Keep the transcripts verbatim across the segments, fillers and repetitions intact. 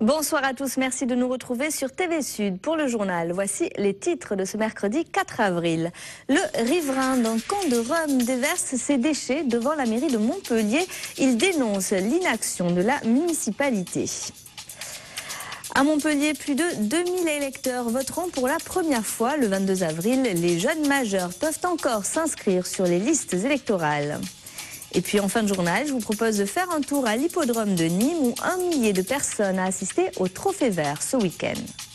Bonsoir à tous, merci de nous retrouver sur T V Sud pour le journal. Voici les titres de ce mercredi quatre avril. Le riverain d'un camp de Rome déverse ses déchets devant la mairie de Montpellier. Il dénonce l'inaction de la municipalité. À Montpellier, plus de deux mille électeurs voteront pour la première fois le vingt-deux avril. Les jeunes majeurs peuvent encore s'inscrire sur les listes électorales. Et puis en fin de journal, je vous propose de faire un tour à l'hippodrome de Nîmes où un millier de personnes a assisté au Trophée Vert ce week-end.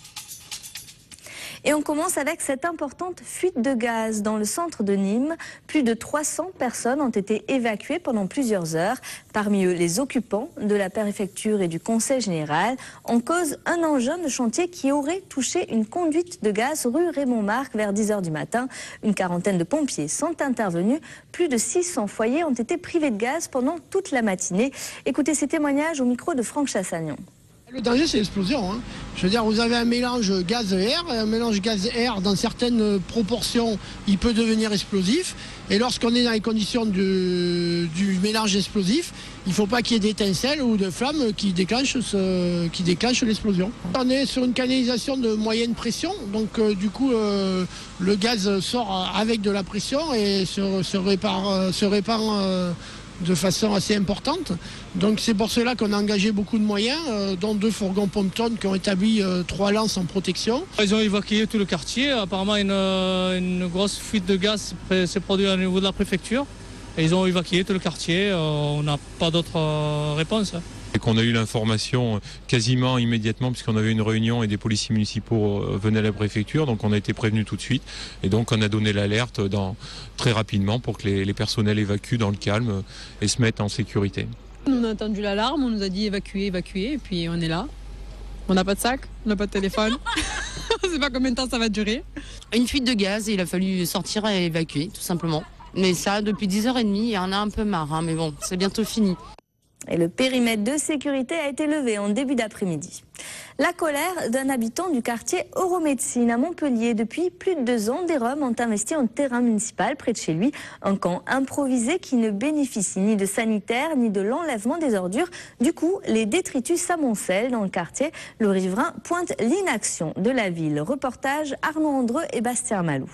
Et on commence avec cette importante fuite de gaz dans le centre de Nîmes. Plus de trois cents personnes ont été évacuées pendant plusieurs heures. Parmi eux, les occupants de la préfecture et du conseil général. En cause, un engin de chantier qui aurait touché une conduite de gaz rue Raymond-Marc vers dix heures du matin. Une quarantaine de pompiers sont intervenus. Plus de six cents foyers ont été privés de gaz pendant toute la matinée. Écoutez ces témoignages au micro de Franck Chassagnon. Le danger, c'est l'explosion. Hein. Je veux dire, vous avez un mélange gaz-air, un mélange gaz-air dans certaines proportions, il peut devenir explosif. Et lorsqu'on est dans les conditions du, du mélange explosif, il ne faut pas qu'il y ait d'étincelles ou de flammes qui déclenchent, ce, qui déclenchent l'explosion. On est sur une canalisation de moyenne pression, donc euh, du coup, euh, le gaz sort avec de la pression et se, se répare, se répand euh, de façon assez importante. Donc c'est pour cela qu'on a engagé beaucoup de moyens, euh, dont deux fourgons pompe-tonnes qui ont établi euh, trois lances en protection. Ils ont évacué tout le quartier. Apparemment une, une grosse fuite de gaz s'est produite au niveau de la préfecture. Et ils ont évacué tout le quartier. On n'a pas d'autre réponse. Et qu'on a eu l'information quasiment immédiatement puisqu'on avait une réunion et des policiers municipaux venaient à la préfecture, donc on a été prévenus tout de suite et donc on a donné l'alerte dans, très rapidement pour que les, les personnels évacuent dans le calme et se mettent en sécurité. On a entendu l'alarme, on nous a dit évacuer, évacuer et puis on est là. On n'a pas de sac, on n'a pas de téléphone, on ne sait pas combien de temps ça va durer. Une fuite de gaz et il a fallu sortir et évacuer tout simplement. Mais ça depuis dix heures trente, il y en a un peu marre, hein, mais bon, c'est bientôt fini. Et le périmètre de sécurité a été levé en début d'après-midi. La colère d'un habitant du quartier Euromédecine à Montpellier. Depuis plus de deux ans, des Roms ont investi un terrain municipal près de chez lui. Un camp improvisé qui ne bénéficie ni de sanitaire ni de l'enlèvement des ordures. Du coup, les détritus s'amoncellent dans le quartier. Le riverain pointe l'inaction de la ville. Reportage Arnaud Andreu et Bastien Malou.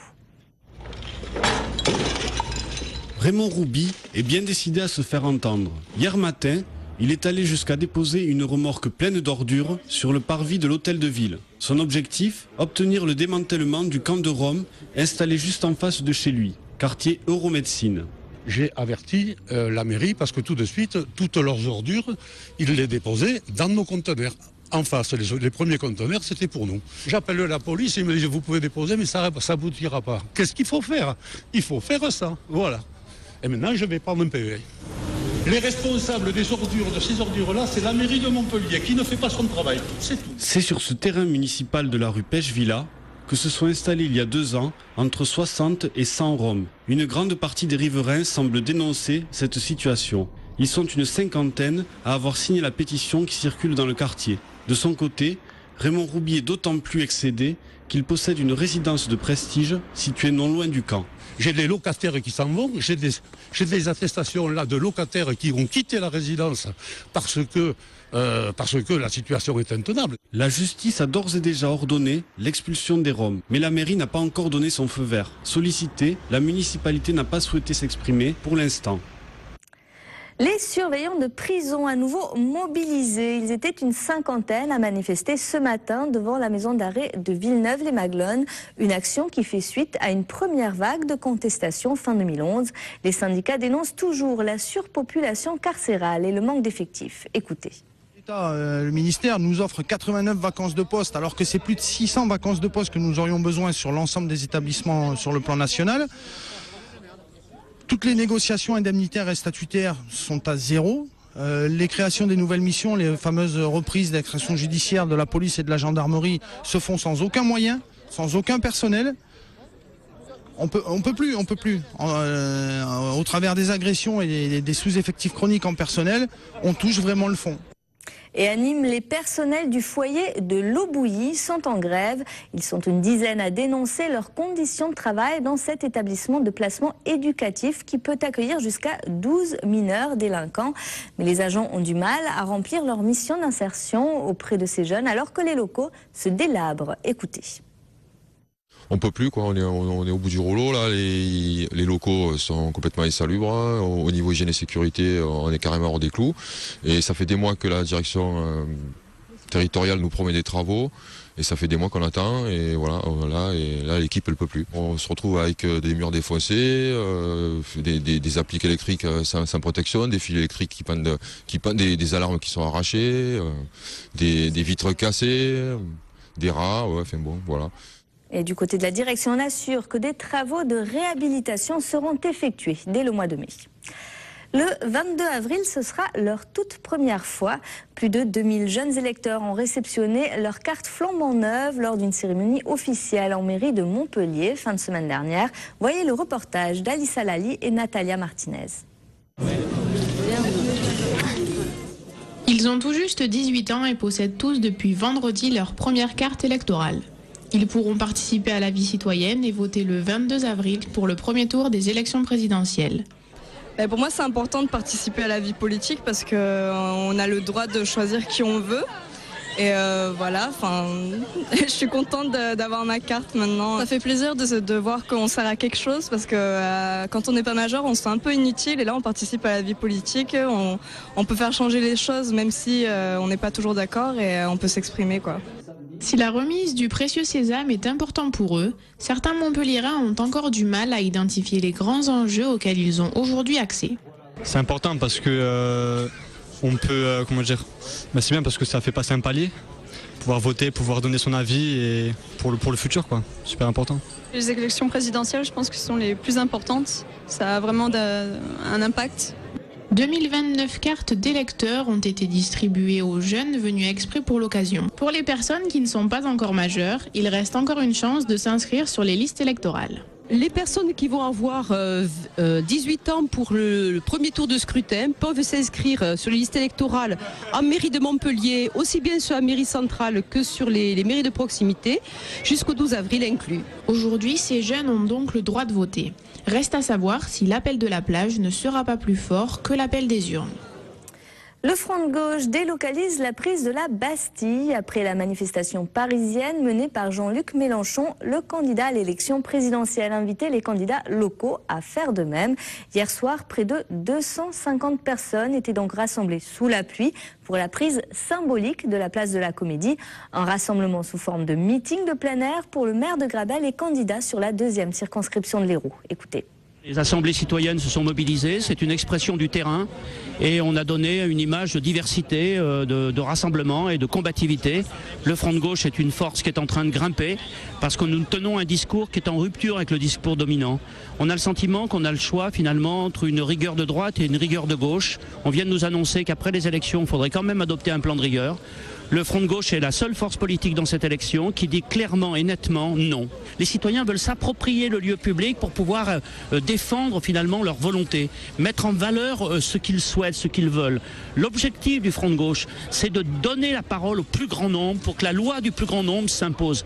Raymond Rouby est bien décidé à se faire entendre. Hier matin, il est allé jusqu'à déposer une remorque pleine d'ordures sur le parvis de l'hôtel de ville. Son objectif, obtenir le démantèlement du camp de Rome installé juste en face de chez lui, quartier Euromédecine. J'ai averti euh, la mairie parce que tout de suite, toutes leurs ordures, ils les déposaient dans nos conteneurs. En face, les, les premiers conteneurs, c'était pour nous. J'appelle la police et ils me disent, vous pouvez déposer, mais ça n'aboutira pas. Qu'est-ce qu'il faut faire? Il faut faire ça, voilà. Et maintenant, je vais prendre un P V. Les responsables des ordures, de ces ordures-là, c'est la mairie de Montpellier qui ne fait pas son travail. C'est tout. C'est sur ce terrain municipal de la rue Pêche-Villa que se sont installés il y a deux ans entre soixante et cent Roms. Une grande partie des riverains semble dénoncer cette situation. Ils sont une cinquantaine à avoir signé la pétition qui circule dans le quartier. De son côté, Raymond Rouby est d'autant plus excédé qu'il possède une résidence de prestige située non loin du camp. J'ai des locataires qui s'en vont, j'ai des, j'ai des attestations là de locataires qui ont quitté la résidence parce que, euh, parce que la situation est intenable. La justice a d'ores et déjà ordonné l'expulsion des Roms, mais la mairie n'a pas encore donné son feu vert. Sollicitée, la municipalité n'a pas souhaité s'exprimer pour l'instant. Les surveillants de prison à nouveau mobilisés. Ils étaient une cinquantaine à manifester ce matin devant la maison d'arrêt de Villeneuve-les-Maglones. Une action qui fait suite à une première vague de contestation fin deux mille onze. Les syndicats dénoncent toujours la surpopulation carcérale et le manque d'effectifs. Écoutez. Le ministère nous offre quatre-vingt-neuf vacances de poste alors que c'est plus de six cents vacances de poste que nous aurions besoin sur l'ensemble des établissements sur le plan national. Toutes les négociations indemnitaires et statutaires sont à zéro. Euh, les créations des nouvelles missions, les fameuses reprises d'extraction judiciaire de la police et de la gendarmerie se font sans aucun moyen, sans aucun personnel. On peut, on peut plus, on peut plus. Euh, au travers des agressions et des, des sous-effectifs chroniques en personnel, on touche vraiment le fond. Et à Nîmes, les personnels du foyer de l'eau bouillie sont en grève. Ils sont une dizaine à dénoncer leurs conditions de travail dans cet établissement de placement éducatif qui peut accueillir jusqu'à douze mineurs délinquants. Mais les agents ont du mal à remplir leur mission d'insertion auprès de ces jeunes alors que les locaux se délabrent. Écoutez. On peut plus, quoi. On est, on est au bout du rouleau là. Les, les locaux sont complètement insalubres. Au niveau hygiène et sécurité, on est carrément hors des clous. Et ça fait des mois que la direction euh, territoriale nous promet des travaux. Et ça fait des mois qu'on attend. Et voilà, voilà. Et là, l'équipe elle peut plus. On se retrouve avec des murs défoncés, euh, des, des, des appliques électriques sans, sans protection, des fils électriques qui pendent, qui pendent des, des alarmes qui sont arrachées, euh, des, des vitres cassées, des rats. Ouais, enfin bon, voilà. Et du côté de la direction, on assure que des travaux de réhabilitation seront effectués dès le mois de mai. Le vingt-deux avril, ce sera leur toute première fois. Plus de deux mille jeunes électeurs ont réceptionné leur carte flambant neuve lors d'une cérémonie officielle en mairie de Montpellier, fin de semaine dernière. Voyez le reportage d'Alissa Lali et Natalia Martinez. Ils ont tout juste dix-huit ans et possèdent tous depuis vendredi leur première carte électorale. Ils pourront participer à la vie citoyenne et voter le vingt-deux avril pour le premier tour des élections présidentielles. Pour moi, c'est important de participer à la vie politique parce qu'on a le droit de choisir qui on veut. Et euh, voilà, enfin, je suis contente d'avoir ma carte maintenant. Ça fait plaisir de, de voir qu'on sert à quelque chose parce que euh, quand on n'est pas majeur, on se sent un peu inutile. Et là, on participe à la vie politique. On, on peut faire changer les choses même si euh, on n'est pas toujours d'accord et euh, on peut s'exprimer, quoi. Si la remise du précieux sésame est important pour eux, certains Montpelliérains ont encore du mal à identifier les grands enjeux auxquels ils ont aujourd'hui accès. C'est important parce que euh, on peut, euh, comment dire, bah c'est bien parce que ça fait passer un palier, pouvoir voter, pouvoir donner son avis et pour le pour le futur, quoi. Super important. Les élections présidentielles, je pense que ce sont les plus importantes. Ça a vraiment un impact. deux mille vingt-neuf cartes d'électeurs ont été distribuées aux jeunes venus exprès pour l'occasion. Pour les personnes qui ne sont pas encore majeures, il reste encore une chance de s'inscrire sur les listes électorales. Les personnes qui vont avoir euh, euh, dix-huit ans pour le, le premier tour de scrutin peuvent s'inscrire sur les listes électorales en mairie de Montpellier, aussi bien sur la mairie centrale que sur les, les mairies de proximité, jusqu'au douze avril inclus. Aujourd'hui, ces jeunes ont donc le droit de voter. Reste à savoir si l'appel de la plage ne sera pas plus fort que l'appel des urnes. Le Front de gauche délocalise la prise de la Bastille après la manifestation parisienne menée par Jean-Luc Mélenchon. Le candidat à l'élection présidentielle invitait les candidats locaux à faire de même. Hier soir, près de deux cent cinquante personnes étaient donc rassemblées sous la pluie pour la prise symbolique de la place de la Comédie. Un rassemblement sous forme de meeting de plein air pour le maire de Grabel et candidat sur la deuxième circonscription de l'Hérault. Écoutez. Les assemblées citoyennes se sont mobilisées, c'est une expression du terrain et on a donné une image de diversité, de, de rassemblement et de combativité. Le Front de gauche est une force qui est en train de grimper parce que nous tenons un discours qui est en rupture avec le discours dominant. On a le sentiment qu'on a le choix finalement entre une rigueur de droite et une rigueur de gauche. On vient de nous annoncer qu'après les élections, il faudrait quand même adopter un plan de rigueur. Le Front de gauche est la seule force politique dans cette élection qui dit clairement et nettement non. Les citoyens veulent s'approprier le lieu public pour pouvoir euh, défendre finalement leur volonté, mettre en valeur euh, ce qu'ils souhaitent, ce qu'ils veulent. L'objectif du Front de gauche, c'est de donner la parole au plus grand nombre pour que la loi du plus grand nombre s'impose.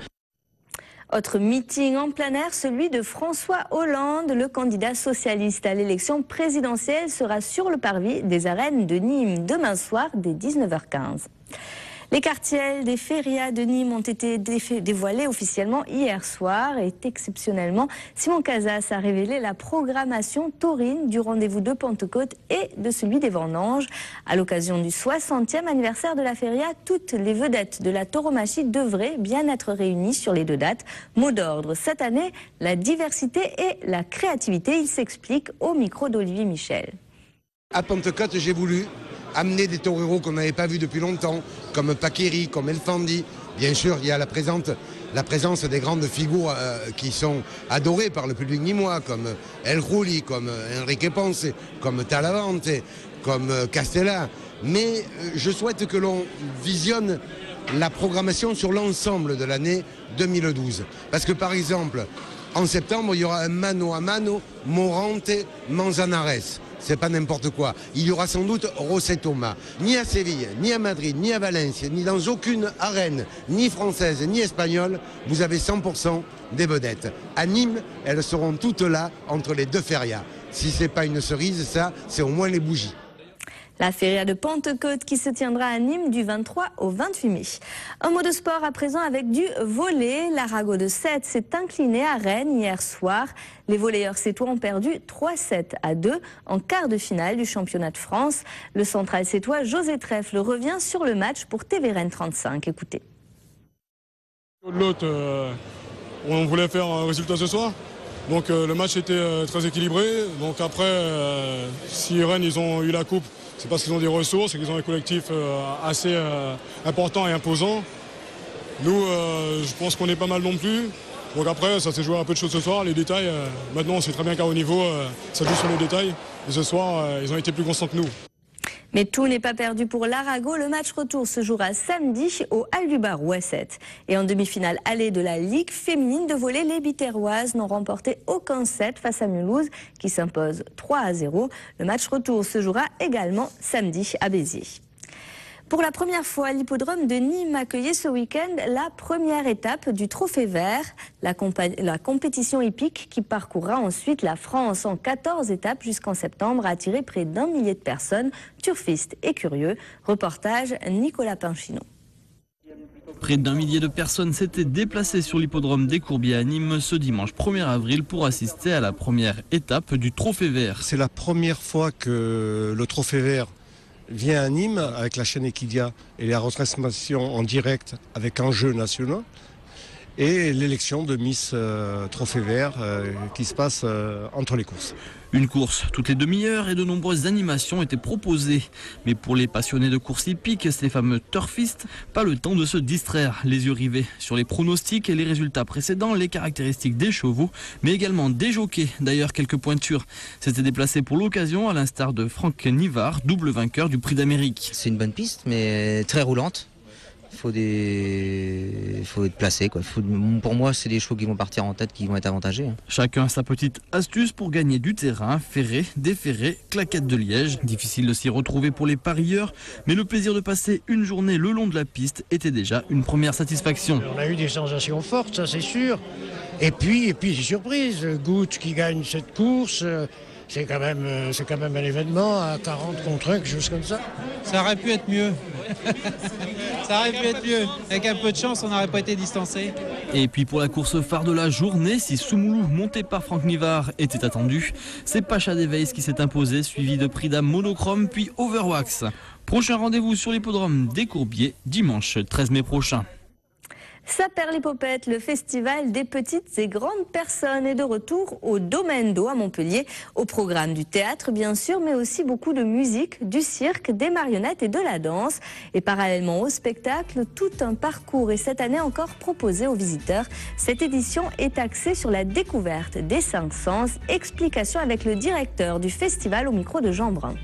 Autre meeting en plein air, celui de François Hollande. Le candidat socialiste à l'élection présidentielle sera sur le parvis des arènes de Nîmes demain soir dès dix-neuf heures quinze. Les cartels des férias de Nîmes ont été dévoilés officiellement hier soir et exceptionnellement, Simon Casas a révélé la programmation taurine du rendez-vous de Pentecôte et de celui des Vendanges. À l'occasion du soixantième anniversaire de la feria, toutes les vedettes de la tauromachie devraient bien être réunies sur les deux dates. Mot d'ordre cette année, la diversité et la créativité. Il s'explique au micro d'Olivier Michel. À Pentecôte, j'ai voulu amener des toreros qu'on n'avait pas vus depuis longtemps, comme Paqueri, comme Elfandi. Bien sûr, il y a la présence, la présence des grandes figures euh, qui sont adorées par le public nîmois, comme El Rouli, comme Enrique Ponce, comme Talavante, comme Castella. Mais euh, je souhaite que l'on visionne la programmation sur l'ensemble de l'année deux mille douze. Parce que par exemple, en septembre, il y aura un mano a mano Morante-Manzanares. c'est pas n'importe quoi. Il y aura sans doute José Thomas. Ni à Séville, ni à Madrid, ni à Valence, ni dans aucune arène, ni française, ni espagnole, vous avez cent pour cent des vedettes. À Nîmes, elles seront toutes là entre les deux férias. Si c'est pas une cerise, ça, c'est au moins les bougies. La feria de Pentecôte qui se tiendra à Nîmes du vingt-trois au vingt-huit mai. Un mot de sport à présent avec du volley. L'Arago de Sète s'est incliné à Rennes hier soir. Les volleyeurs sétois ont perdu trois sept à deux en quart de finale du championnat de France. Le central sétois José Trèfle revient sur le match pour T V Rennes trente-cinq. Écoutez. L'autre, euh, on voulait faire un résultat ce soir. Donc euh, le match était euh, très équilibré. Donc après, euh, si Rennes ils ont eu la coupe, c'est parce qu'ils ont des ressources et qu'ils ont un collectif euh, assez euh, important et imposant. Nous, euh, je pense qu'on est pas mal non plus. Donc après, ça s'est joué un peu de choses ce soir. Les détails, euh, maintenant on sait très bien qu'à haut niveau, euh, ça joue sur les détails. Et ce soir, euh, ils ont été plus constants que nous. Mais tout n'est pas perdu pour l'Arago. Le match retour se jouera samedi au Hall du Barou à Sète. Et en demi-finale allée de la Ligue féminine de volley, les Biterroises n'ont remporté aucun set face à Mulhouse qui s'impose trois à zéro. Le match retour se jouera également samedi à Béziers. Pour la première fois, l'hippodrome de Nîmes accueillait ce week-end la première étape du Trophée Vert, la, la compétition hippique qui parcourra ensuite la France en quatorze étapes jusqu'en septembre a attiré près d'un millier de personnes, turfistes et curieux. Reportage Nicolas Pinchino. Près d'un millier de personnes s'étaient déplacées sur l'hippodrome des Courbiers à Nîmes ce dimanche premier avril pour assister à la première étape du Trophée Vert. C'est la première fois que le Trophée Vert vient à Nîmes avec la chaîne Equidia et la retransmission en direct avec enjeux nationaux et l'élection de Miss euh, Trophée Vert euh, qui se passe euh, entre les courses. Une course toutes les demi-heures et de nombreuses animations étaient proposées. Mais pour les passionnés de course hippique, ces fameux turfistes, pas le temps de se distraire, les yeux rivés sur les pronostics et les résultats précédents, les caractéristiques des chevaux, mais également des jockeys. D'ailleurs, quelques pointures s'étaient déplacées pour l'occasion, à l'instar de Franck Nivard, double vainqueur du Prix d'Amérique. C'est une bonne piste, mais très roulante. Il faut, des... faut être placé, quoi. Faut... Pour moi, c'est des chevaux qui vont partir en tête, qui vont être avantagés. Chacun sa petite astuce pour gagner du terrain, ferré, déferré, claquette de liège. Difficile de s'y retrouver pour les parieurs, mais le plaisir de passer une journée le long de la piste était déjà une première satisfaction. On a eu des sensations fortes, ça c'est sûr. Et puis, et puis, c'est surprise, Goutte qui gagne cette course. C'est quand même, c'est quand même un événement à quarante contre un, quelque chose comme ça. Ça aurait pu être mieux. Ça aurait pu être mieux. Avec un peu de chance, on n'aurait pas été distancé. Et puis pour la course phare de la journée, si Soumoulou, monté par Franck Nivard, était attendu, c'est Pacha Deveis qui s'est imposé, suivi de Prida Monochrome, puis Overwax. Prochain rendez-vous sur l'hippodrome des Courbiers, dimanche treize mai prochain. Saperlipopette, le festival des petites et grandes personnes est de retour au Domaine d'eau à Montpellier. Au programme du théâtre bien sûr, mais aussi beaucoup de musique, du cirque, des marionnettes et de la danse. Et parallèlement au spectacle, tout un parcours est cette année encore proposé aux visiteurs. Cette édition est axée sur la découverte des cinq sens. Explication avec le directeur du festival au micro de Jean Brun.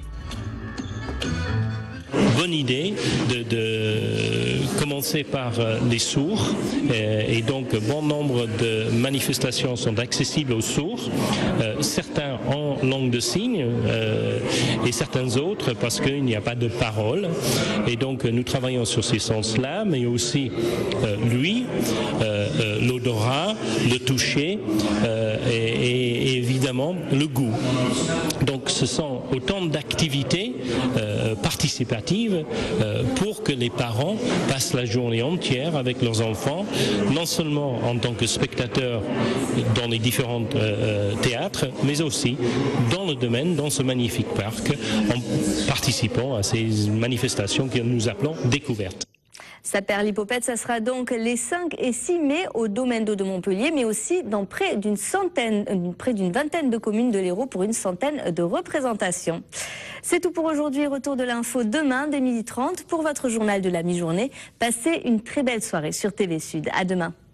Bonne idée de, de commencer par les sourds et donc bon nombre de manifestations sont accessibles aux sourds, euh, certains en langue de signes euh, et certains autres parce qu'il n'y a pas de parole et donc nous travaillons sur ces sens-là mais aussi euh, l'ouïe, euh, euh, l'odorat, le toucher euh, et, et évidemment le goût. Donc ce sont autant d'activités euh, participatives euh, pour que les parents passent la journée entière avec leurs enfants, non seulement en tant que spectateurs dans les différents euh, théâtres, mais aussi dans le domaine, dans ce magnifique parc, en participant à ces manifestations que nous appelons découvertes. Saperlipopette, ça sera donc les cinq et six mai au Domaine d'eau de Montpellier, mais aussi dans près d'une centaine, près d'une vingtaine de communes de l'Hérault pour une centaine de représentations. C'est tout pour aujourd'hui. Retour de l'info demain dès midi trente pour votre journal de la mi-journée. Passez une très belle soirée sur T V Sud. À demain.